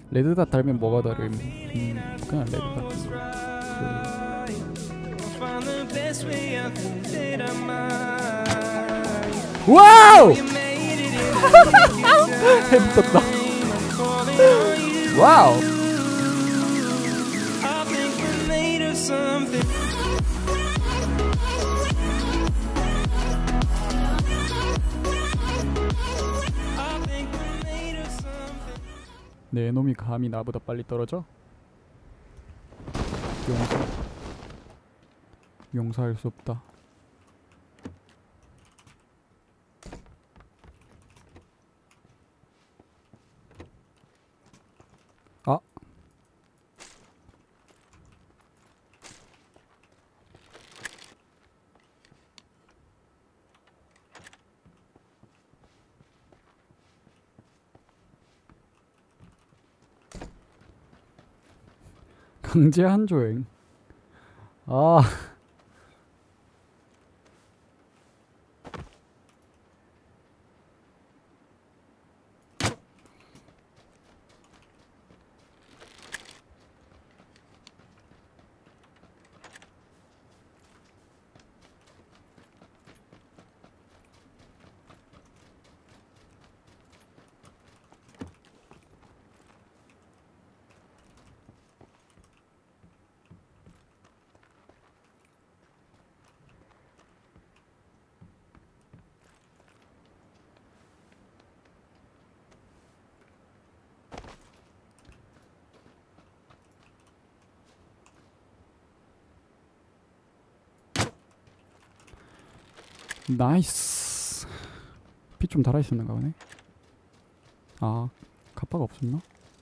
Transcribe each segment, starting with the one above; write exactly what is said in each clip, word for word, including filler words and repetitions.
레드닷 달면 뭐가 다름? 음, 그냥 레드닷. 와우! 해붙었다. 와우! 내 놈이 감히 나보다 빨리 떨어져? 용서 용서할 수 없다. 아 강제 한조행. 아 나이스. 피 좀 달아있었는가 보네. 아 카파가 없었나?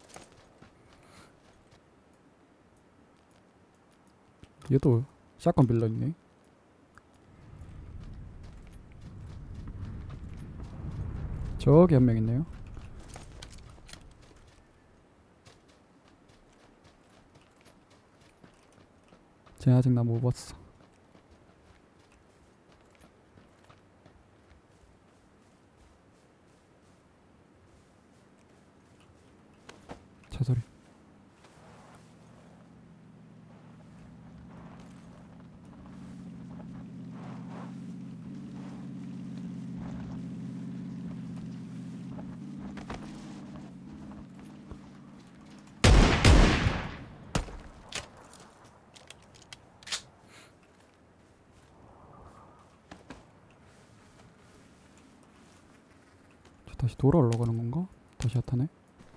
얘도 샷건 빌런이네. 저기 한 명 있네요. 쟤 아직 나 못 봤어. 차소리. 저 다시 돌아 올라가는 건가? 다시 핫하네.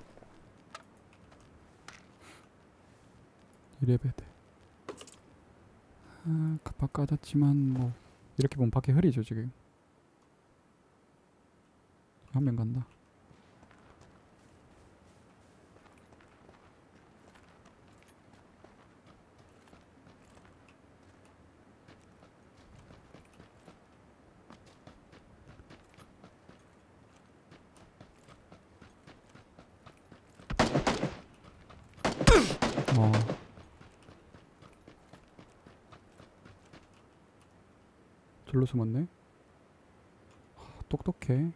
이레베드. 아, 카파 까졌지만 뭐 이렇게 보면 밖에 흐리죠 지금. 한 명 간다. 어. 절로 숨었네. 하, 똑똑해.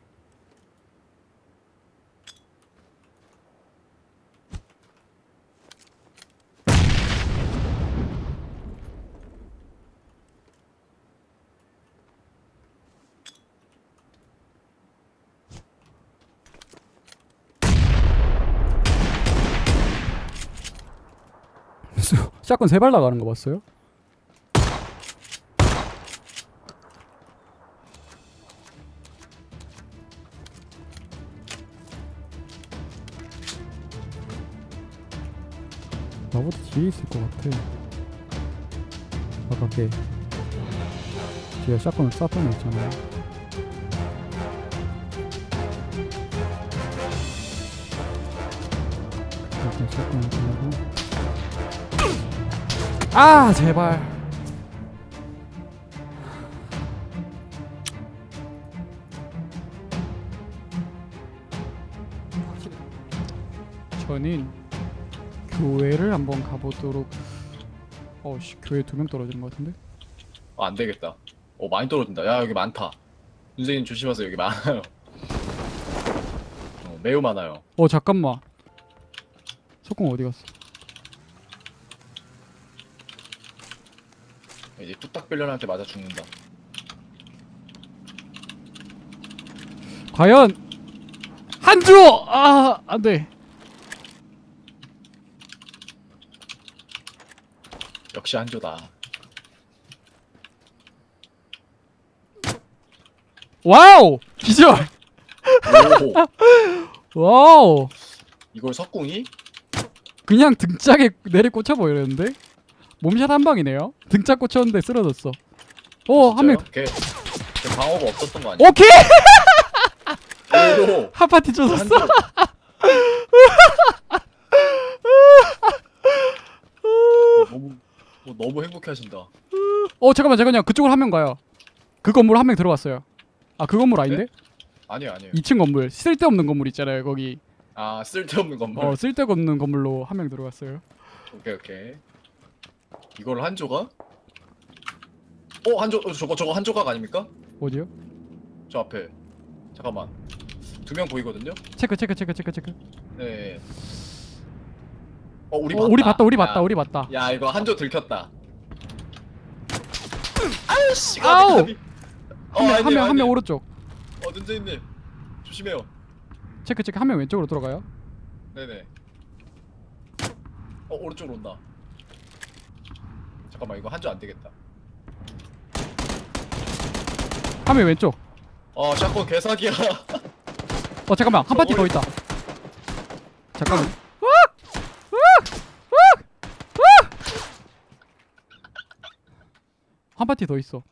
샷건 세 발 나가는 거 봤어요? 나보다 뒤에 있을 것 같아. 아까 걔 뒤에 샷건을 쐈던 애 있잖아요. 일단 샷건을 쏘고. 아 제발. 저는 교회를 한번 가보도록. 어씨 교회 두 명 떨어지는 것 같은데? 아, 안 되겠다. 어, 많이 떨어진다. 야, 여기 많다. 선생님 조심하세요. 여기 많아요. 어, 매우 많아요. 어 잠깐만. 석궁 어디 갔어? 이제 뚝딱 빌런한테 맞아 죽는다. 과연 한주! 아 안돼. 역시 한조다. 와우! 기절! 오, 와우! 이걸 석궁이? 그냥 등짝에 내리 꽂혀버렸는데? 몸샷 한 방이네요. 등짝 꽂혔는데 쓰러졌어. 오, 한 명. 걔, 걔 방어가 없었던 거 아니야? 오케이! 오, 한 파티 쫓았어. 한조. 어, 너무 어, 너무 행복해하신다. 어 잠깐만 잠깐만요. 그쪽으로 한 명 가요. 그 건물 한 명 들어갔어요. 아 그 건물 아닌데? 아니요 아니요. 이 층 건물. 쓸데없는 건물 있잖아요 거기. 아 쓸데없는 건물. 어 쓸데없는 건물로 한 명 들어갔어요. 오케이 오케이. 이걸 한조가? 어 한조 어, 저거 저거 한조각 아닙니까? 어디요? 저 앞에. 잠깐만. 두 명 보이거든요. 체크 체크 체크 체크 체크. 네. 어 우리 어, 봤다. 우리 봤다 우리 야, 봤다 우리 봤다. 야 이거 한조 들켰다. 아이씨 아우! 가비 가비. 한 명 한 명 한 명 오른쪽. 어 눈재님 조심해요. 체크 체크 한 명 왼쪽으로 들어가요. 네네. 어 오른쪽으로 온다. 잠깐만 이거 한조 안 되겠다. 한 명 왼쪽. 어 샷건 개사기야. 어 잠깐만 한 저 파티 더 머리- 있다. 잠깐만. 한 파티 더 있어.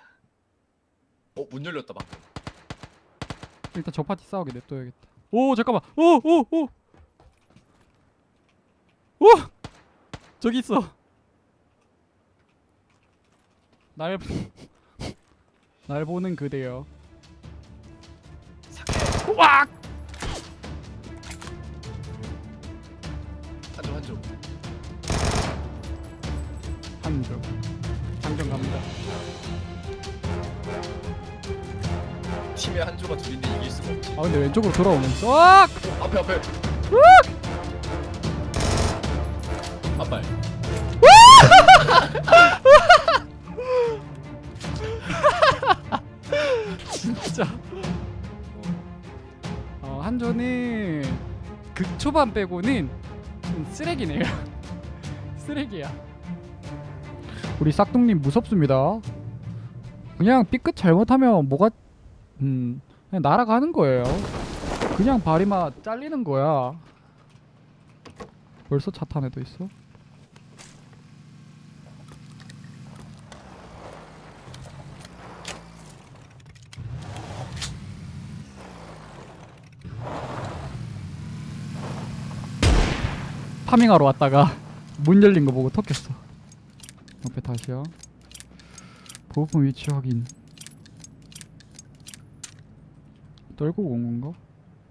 어 문 열렸다 방금. 일단 저 파티 싸우게 냅둬야겠다. 오 잠깐만. 오오오 오, 오! 오! 저기 있어. 날 날 보는 그대여. 와! 한조 한조. 한점. 장전 갑니다. 팀에 한조가 둘인데 이길 수가 없지. 아 근데 왼쪽으로 돌아오면서 와! 앞에 앞에. 앞발. 진짜. 어, 한조는 극 초반 빼고는 좀 쓰레기네요. 쓰레기야. 우리 싹둥님 무섭습니다. 그냥 삐끗 잘못하면 뭐가 음 그냥 날아가는 거예요. 그냥 발이마 잘리는 거야. 벌써 차탄에도 있어? 파밍하러 왔다가 문 열린 거 보고 턱했어. 옆에 다시요. 보호품 위치 확인. 떨고 온 건가?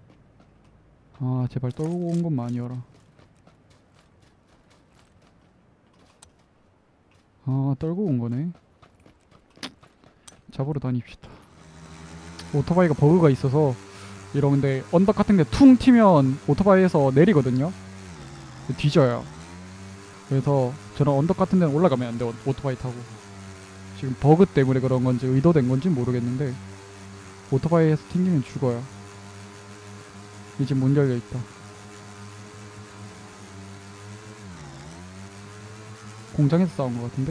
아 제발 떨고 온 것만 아니어라. 아 떨고 온 거네. 잡으러 다닙시다. 오토바이가 버그가 있어서 이러는데 언덕 같은 데 퉁 튀면 오토바이에서 내리거든요. 뒤져요. 그래서 저는 언덕 같은 데는 올라가면 안 돼. 오토바이 타고. 지금 버그 때문에 그런 건지 의도된 건지 모르겠는데 오토바이에서 튕기면 죽어요. 이 집 문 열려 있다. 공장에서 싸운 것 같은데?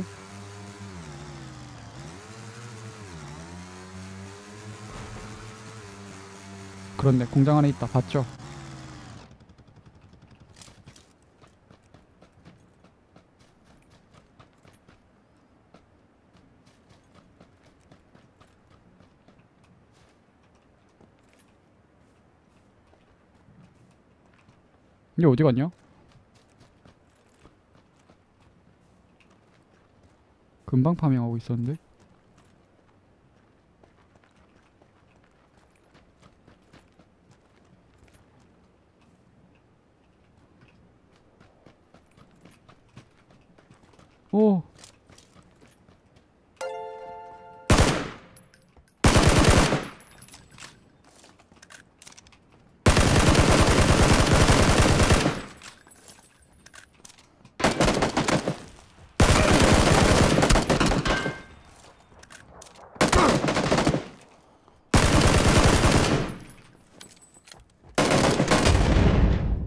그렇네. 공장 안에 있다. 봤죠? 이게 어디 갔냐? 금방 파밍하고 있었는데? 오!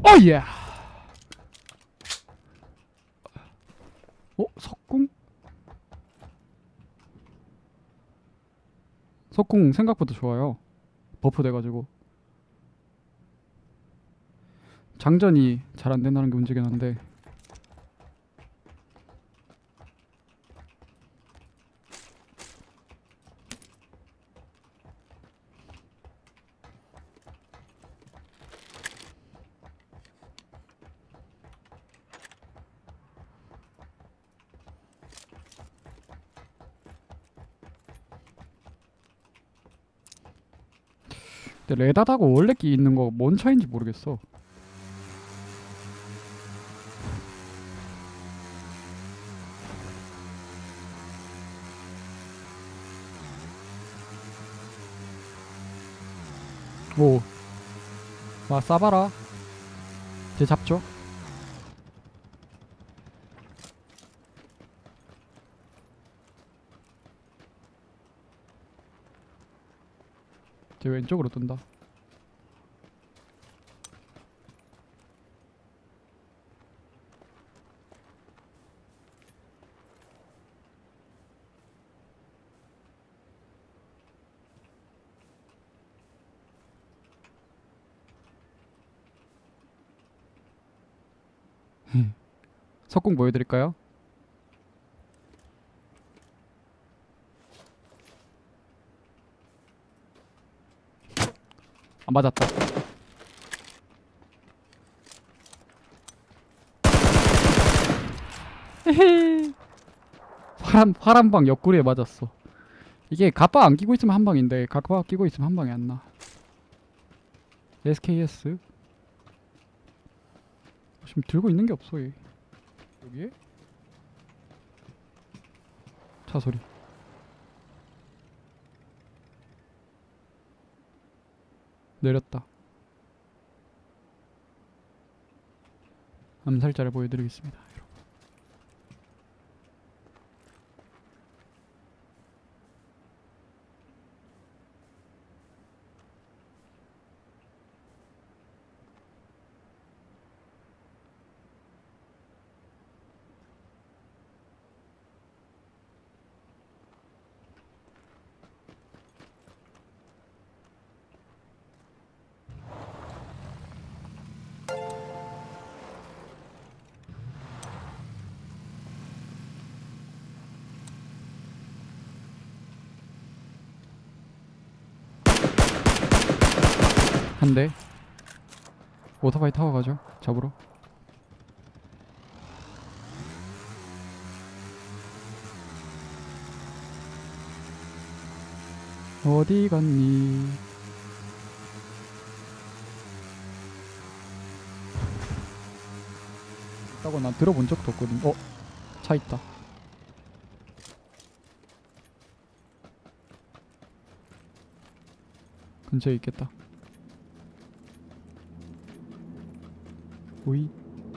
어예. 어 석궁? 석궁 생각보다 좋아요. 버프 돼가지고 장전이 잘 안 된다는 게 문제긴 한데. 근데 레닷하고 원래 끼 있는 거 뭔 차이인지 모르겠어. 오, 와 싸봐라. 쟤 잡죠? 쟤 왼쪽으로 뜬다. 석궁 보여드릴까요? 아 맞았다. 헤헤. 파란 파란방 옆구리에 맞았어. 이게 가빠 안 끼고 있으면 한 방인데 가빠 끼고 있으면 한 방이 안 나. 에스케이에스. 지금 들고 있는 게 없어 얘. 여기에? 차 소리. 내렸다. 암살자를 보여드리겠습니다. 여러분. 한 대. 오토바이 타고 가죠. 잡으러. 어디 갔니? 있다고 난 들어본 적도 없거든. 어? 차 있다. 근처에 있겠다. 오이.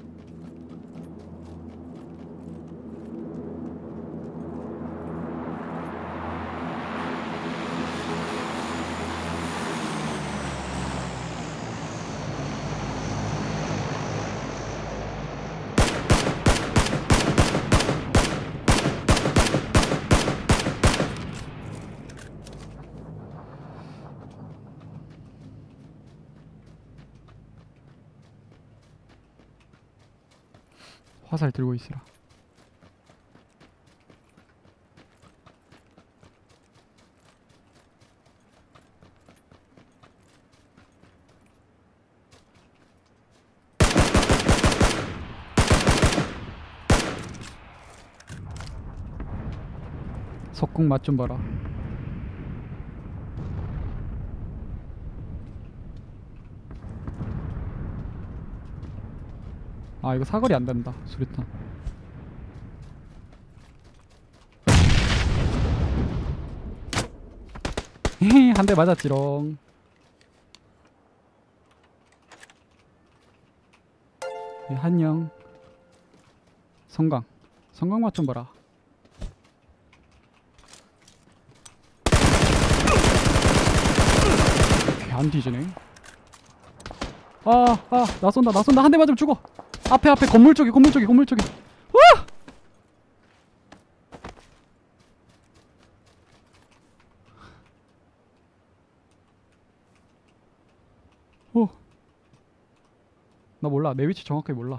화살 들고 있으라. 석궁 맛 좀 봐라. 아 이거 사거리 안 된다. 수류탄. 한 대 맞았지롱. 네, 한영. 성강. 성강 맛 좀 봐라. 안 뒤지네. 아아 나 쏜다 나 쏜다 한 대 맞으면 죽어. 앞에 앞에 건물 쪽에 건물 쪽에 건물 쪽에. 와! 어. 나 몰라. 내 위치 정확하게 몰라.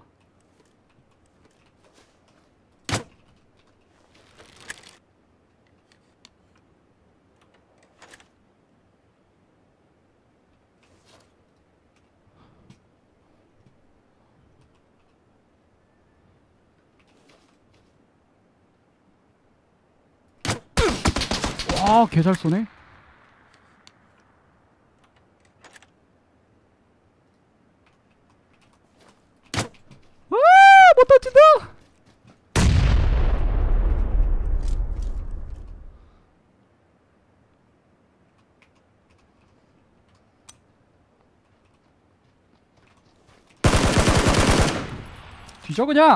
와, 개 잘 쏘네. 아, 못 던진다. 뒤져 그냥.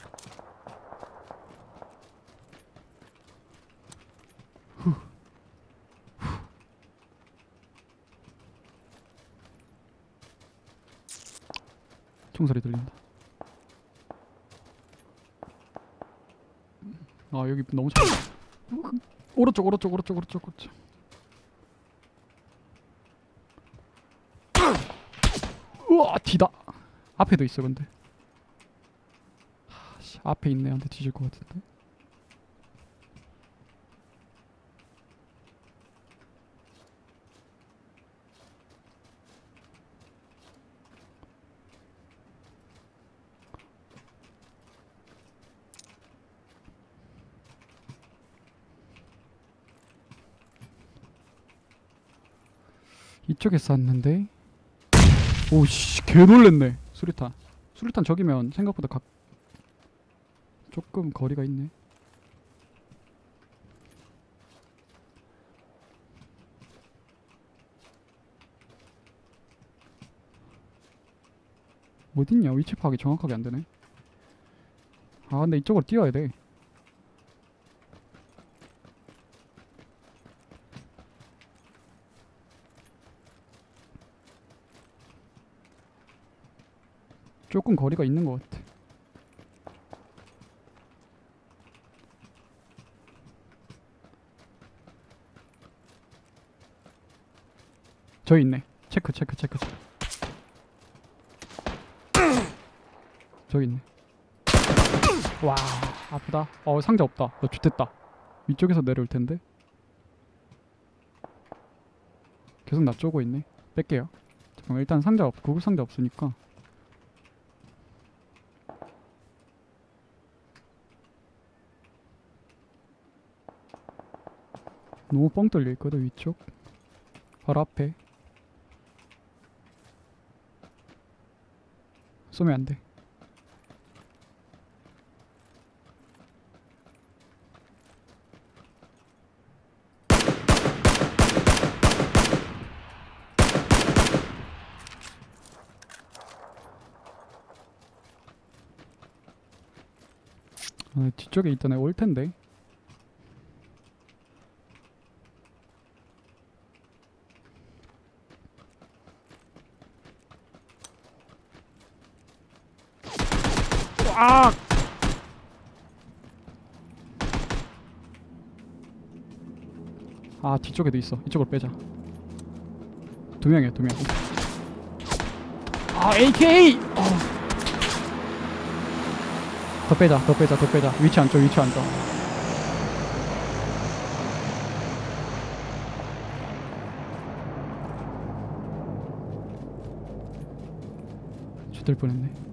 총소리 들린다. 아 여기 너무 잘. 오른쪽 오른쪽 오른쪽 오른쪽 오른쪽. 우와 뒤다. 앞에도 있어 근데. 하, 씨, 앞에 있네. 한테 뒤질 것 같은데. 이쪽에 쐈는데. 오씨 개 놀랬네. 수류탄 수류탄 저기면 생각보다 각 조금 거리가 있네. 어딨냐. 위치 파악이 정확하게 안되네. 아 근데 이쪽으로 뛰어야 돼. 조금 거리가 있는 것 같아. 저기 있네. 체크 체크 체크 체크. 저기 있네. 와 아프다. 어 상자 없다. 너 쥐됐다. 위쪽에서 내려올 텐데. 계속 나 쪼고 있네. 뺄게요. 잠깐만 일단 상자 없 구급 상자 없으니까. 너무 뻥 뚫려 있거든 위쪽. 바로 앞에. 쏘면 안 돼. 아, 뒤쪽에 있던 애 올 텐데. 아! 아 뒤쪽에도 있어. 이쪽으로 빼자. 두 명이야 두 명. 아 에이케이! 어. 더 빼자 더 빼자 더 빼자. 위치 안쪽 위치 안쪽. 죽을 뻔했네.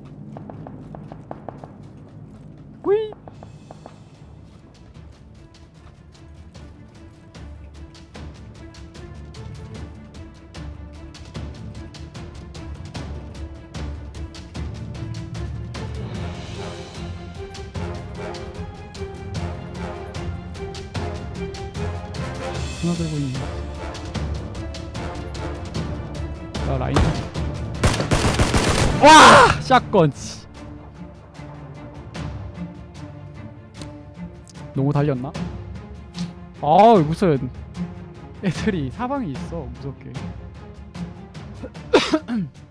휘! 하나 들고 있네. 나 라인 타지. 와! 샷건. 너무 달렸나? 아 무슨 애들이 사방에 있어 무섭게.